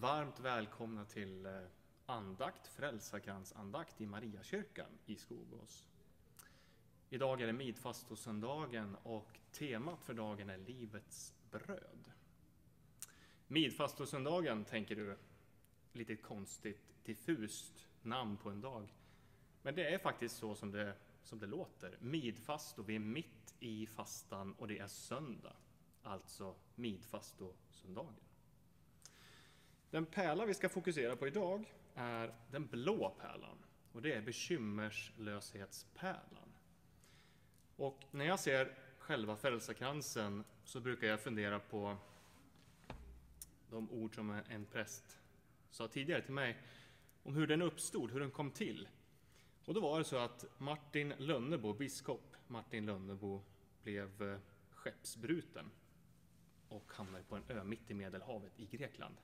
varmt välkomna till andakt, frälsarkransandakt i Mariakyrkan i Skogås. Idag är det midfastosöndagen och temat för dagen är livets bröd. Midfastosöndagen, tänker du, lite konstigt, diffust namn på en dag. Men det är faktiskt så som det låter. Midfasto, vi är mitt i fastan och det är söndag, alltså midfastosöndagen. Den pärla vi ska fokusera på idag är den blå pärlan och det är bekymmerslöshetspärlan. Och när jag ser själva frälsarkransen så brukar jag fundera på de ord som en präst sa tidigare till mig om hur den uppstod, hur den kom till. Och då var det så att biskop Martin Lönnebo blev skeppsbruten och hamnade på en ö mitt i Medelhavet i Grekland.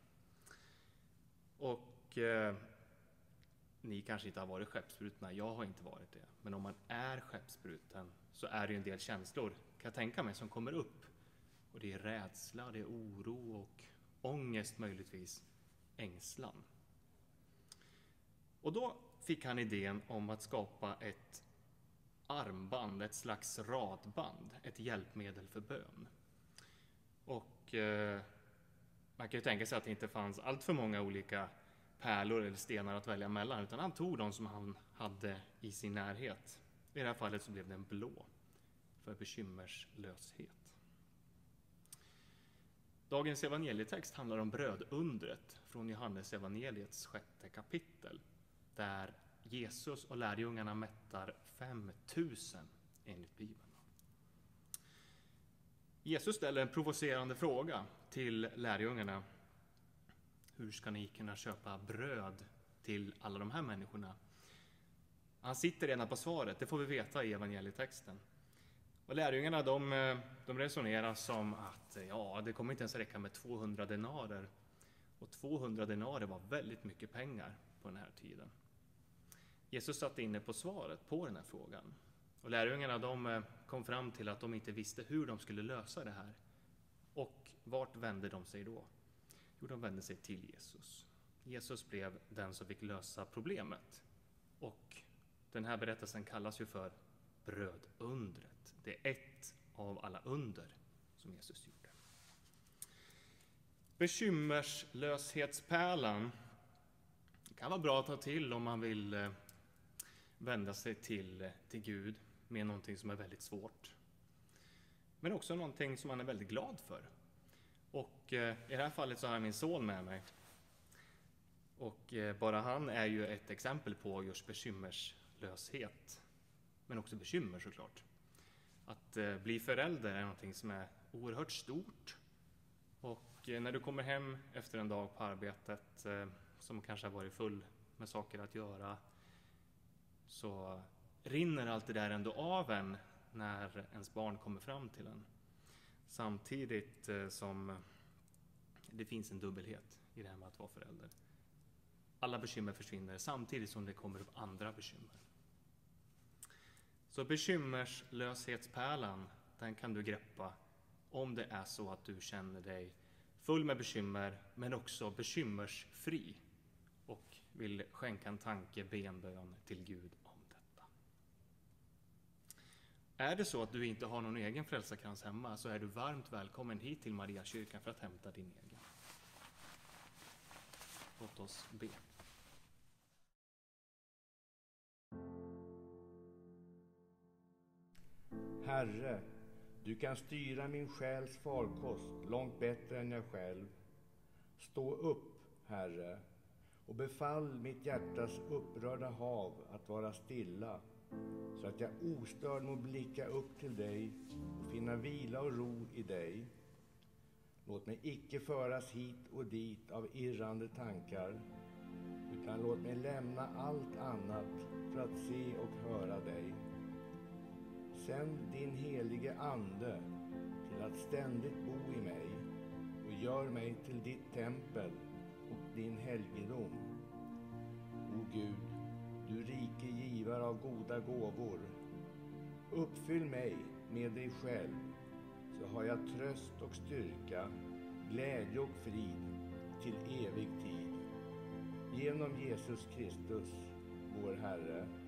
Och ni kanske inte har varit skeppsbrutna, jag har inte varit det. Men om man är skeppsbruten så är det ju en del känslor, kan jag tänka mig, som kommer upp. Och det är rädsla, det är oro och ångest, möjligtvis ängslan. Och då fick han idén om att skapa ett armband, ett slags radband, ett hjälpmedel för bön. Och man kan ju tänka sig att det inte fanns allt för många olika pärlor eller stenar att välja mellan, utan han tog de som han hade i sin närhet. I det här fallet så blev det en blå för bekymmerslöshet. Dagens evangelietext handlar om brödundret från Johannes evangeliets 6:e kapitel, där Jesus och lärjungarna mättar 5000 enligt Bibeln. Jesus ställer en provocerande fråga till lärjungarna. Hur ska ni kunna köpa bröd till alla de här människorna? Han sitter redan på svaret, det får vi veta i evangelietexten. Och lärjungarna de resonerar som att det kommer inte ens räcka med 200 denarer. Och 200 denarer var väldigt mycket pengar på den här tiden. Jesus satt inne på svaret på den här frågan. Och lärjungarna de kom fram till att de inte visste hur de skulle lösa det här. Och vart vände de sig då? Jo, de vände sig till Jesus. Jesus blev den som fick lösa problemet. Och den här berättelsen kallas ju för brödundret. Det är ett av alla under som Jesus gjorde. Bekymmerslöshetspärlan kan vara bra att ta till om man vill vända sig till Gud med någonting som är väldigt svårt. Men också någonting som man är väldigt glad för. Och i det här fallet så har jag min son med mig. Och bara han är ju ett exempel på just bekymmerslöshet. Men också bekymmer såklart. Att bli förälder är någonting som är oerhört stort. Och när du kommer hem efter en dag på arbetet som kanske har varit full med saker att göra, så rinner allt det där ändå av en när ens barn kommer fram till en. Samtidigt som det finns en dubbelhet i det här med att vara förälder. Alla bekymmer försvinner samtidigt som det kommer upp andra bekymmer. Så bekymmerslöshetspärlan, den kan du greppa om det är så att du känner dig full med bekymmer men också bekymmersfri och vill skänka en tanke, be en bön till Gud om detta. Är det så att du inte har någon egen frälsarkrans hemma så är du varmt välkommen hit till Mariakyrkan för att hämta din egen. Låt oss be. Herre, du kan styra min själs farkost långt bättre än jag själv. Stå upp, Herre, och befall mitt hjärtas upprörda hav att vara stilla, så att jag ostörd må blicka upp till dig och finna vila och ro i dig. Låt mig icke föras hit och dit av irrande tankar, utan låt mig lämna allt annat för att se och höra dig. Sänd din helige ande till att ständigt bo i mig och gör mig till ditt tempel och din helgedom. O Gud, du rike givare av goda gåvor, uppfyll mig med dig själv, så har jag tröst och styrka, glädje och frid till evig tid. Genom Jesus Kristus, vår Herre.